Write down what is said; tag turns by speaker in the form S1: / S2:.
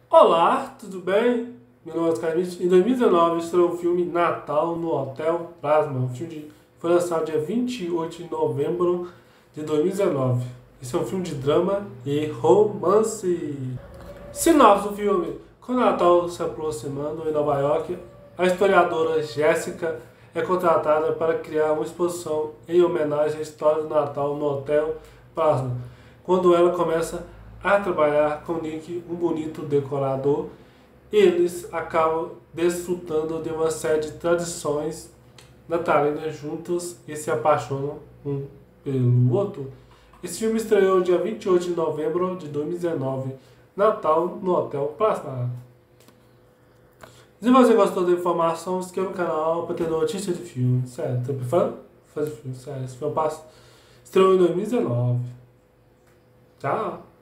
S1: Olá, tudo bem? Meu nome é Oscar Smith. Em 2019 estreou o filme Natal no Hotel Plasma. Foi lançado dia 28 de novembro de 2019. Esse é um filme de drama e romance. Sinopse do filme: com o Natal se aproximando em Nova York, a historiadora Jéssica é contratada para criar uma exposição em homenagem à história do Natal no Hotel Plasma. Quando ela começa a trabalhar com Nick, um bonito decorador, eles acabam desfrutando de uma série de tradições natalinas juntos e se apaixonam um pelo outro. Esse filme estreou dia 28 de novembro de 2019, Natal no Hotel Plasma. Se você gostou da informação, se inscreva no canal para ter notícia de filme. Sério, tá fã? Fã de filme, sério. Esse filme estreou em 2019. Tchau!